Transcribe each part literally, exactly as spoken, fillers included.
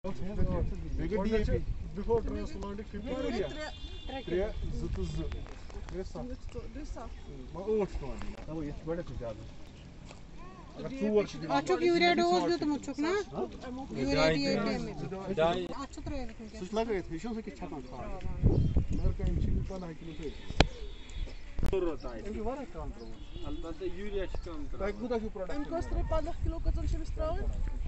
Before transplanting fifty area. Three, zut zut. Dressa. Dressa. Ma ocho toni. Ama hiç böyle çıkardı. Açık yüreğe doz bir muçuk na. Yüreğe diye mi? Açık yüreğe. Suçlar evet. Hiç olsa ki çatan kal. Merkez için bana hakimiyet. Evi var ya kontrol. البته یوریا çıkan Bak bu da şu product. Em kostre pandah kilo katan şemis travel.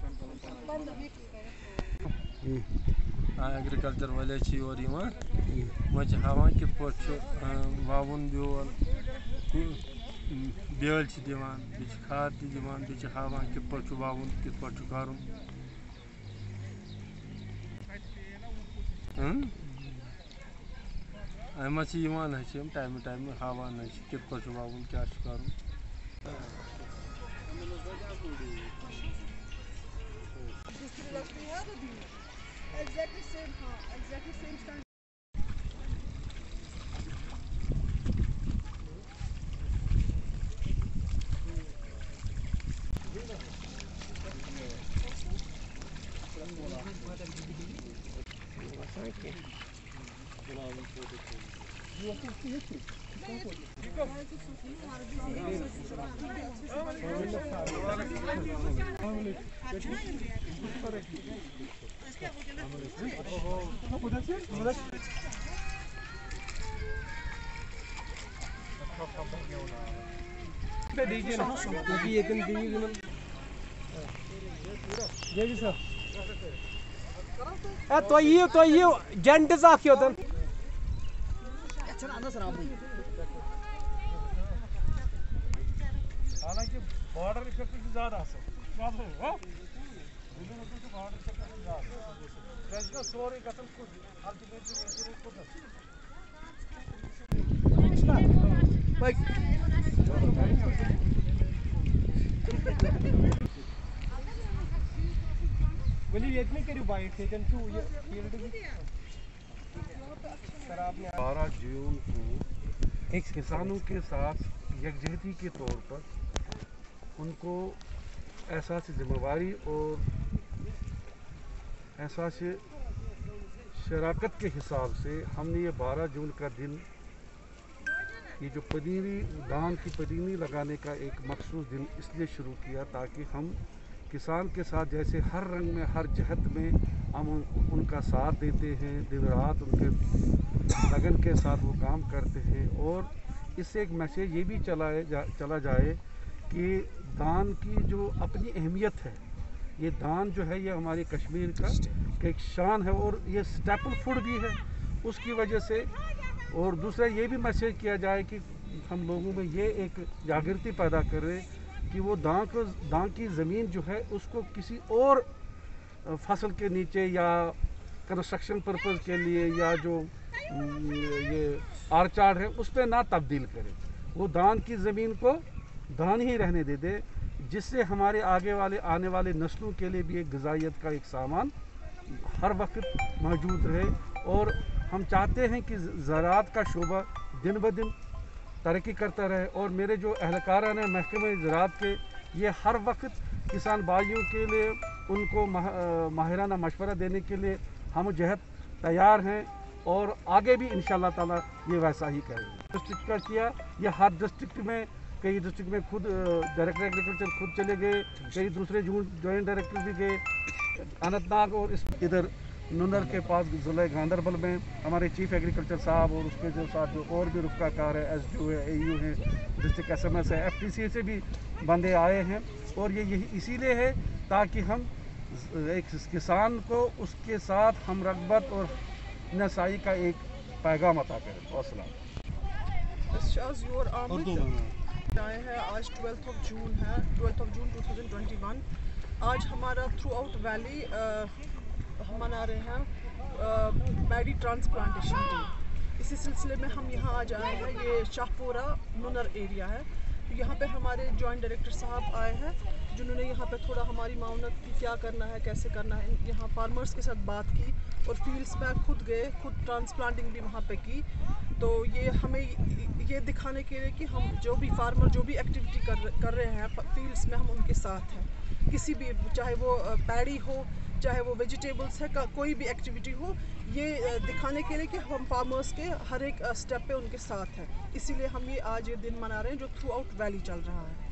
agriculture wale chi ori ma mach hawa ki poch wawun biol biol chi divan bich khat di divan bich hawa ki poch wawun ki poch karum hm ay mach iman hai chem time time hawa na ki poch wawun kya karum Exactly same, huh? Exactly same stand. दीजिए ना क्योंकि ये दिन दीजिए ना ये जी sir ए तो ये तो ये जेंट्स आखियो तन अच्छा ना सर आप हालांकि बॉर्डर इफेक्ट से ज्यादा असर बात है हां विभिन्न रूपों से बॉर्डर इफेक्ट से ज्यादा रेजिडल स्टोरी कतल खुद अल्टीमेटली मेंटेनेंस खुद भाई वली एक में करी बाइट टेकन टू ये फील्ड भी सर आपने बारह जून को किसानों के साथ यकजहती के तौर पर उनको एहसास जिम्मेवारी और एहसास शराकत के हिसाब से हमने ये बारह जून का दिन ये जो पनीरी धान की पनीरी लगाने का एक मखसूस दिन इसलिए शुरू किया ताकि हम किसान के साथ जैसे हर रंग में हर जहत में हम उनका साथ देते हैं, दिन रात उनके लगन के साथ वो काम करते हैं और इससे एक मैसेज ये भी चलाए जा, चला जाए कि धान की जो अपनी अहमियत है, ये धान जो है ये हमारे कश्मीर का एक शान है और ये स्टेपल फूड भी है उसकी वजह से। और दूसरा ये भी मैसेज किया जाए कि हम लोगों में ये एक जागृति पैदा करें कि वो धान को धान की ज़मीन जो है उसको किसी और फसल के नीचे या कंस्ट्रक्शन पर्पज़ के लिए या जो ये आर्चार्ड है उस पर ना तब्दील करें, वो धान की ज़मीन को धान ही रहने दे दे जिससे हमारे आगे वाले आने वाले नस्लों के लिए भी एक ग़िज़ाइयत का एक सामान हर वक्त मौजूद रहे। और हम चाहते हैं कि ज़राअत का शोबा दिन ब दिन तरक्की करता रहे और मेरे जो अहलकारान हैं महकमे ज़राअत के ये हर वक्त किसान भाइयों के लिए उनको माहिराना मशवरा देने के लिए हम जहद तैयार हैं और आगे भी इंशाअल्लाह ताला ये वैसा ही करेंगे। डिस्ट्रिक्ट का किया ये हर डिस्ट्रिक्ट में, कई डिस्ट्रिक्ट में खुद डायरेक्टर एग्रीकल्चर खुद चले गए, कई दूसरे जॉइंट डायरेक्टर भी गए अनंतनाग और इस इधर नुनर के पास ज़िला गांधरबल में हमारे चीफ एग्रीकल्चर साहब और उसके जो साथ जो और भी रुफ़ाकार है, एस डी ओ है, ए यू है, डिस्ट्रिक्ट एस एम एस है, एफ टी सी से भी बंदे आए हैं और ये यही इसीलिए है ताकि हम एक किसान को उसके साथ हम रग़बत और नसाई का एक पैगाम अता करें। हौसला आए हैं आज ट्वेल्थ ऑफ जून है, twelfth of June two thousand twenty one. आज हमारा थ्रू आउट वैली हम मना रहे हैं पैडी ट्रांसप्लांटेशन डे। इसी सिलसिले में हम यहाँ आज आए हैं, ये शाहपुरा नुनर एरिया है। तो यहाँ पे हमारे जॉइंट डायरेक्टर साहब आए हैं जिन्होंने यहाँ पे थोड़ा हमारी माउनत की क्या करना है कैसे करना है, यहाँ फार्मर्स के साथ बात की और फील्ड्स में खुद गए, खुद ट्रांसप्लांटिंग भी वहाँ पे की। तो ये हमें ये दिखाने के लिए कि हम जो भी फार्मर जो भी एक्टिविटी कर कर रहे हैं फील्ड्स में हम उनके साथ हैं, किसी भी चाहे वो पैडी हो چاہے وہ ویجیٹیبلس ہے کوئی بھی ایکٹیویٹی ہو, یہ دکھانے کے لیے کہ ہم فارمرس کے ہر ایک اسٹیپ پہ ان کے ساتھ ہیں. اسی لیے ہم یہ آج یہ دن منا رہے ہیں جو تھرو آؤٹ ویلی چل رہا ہے.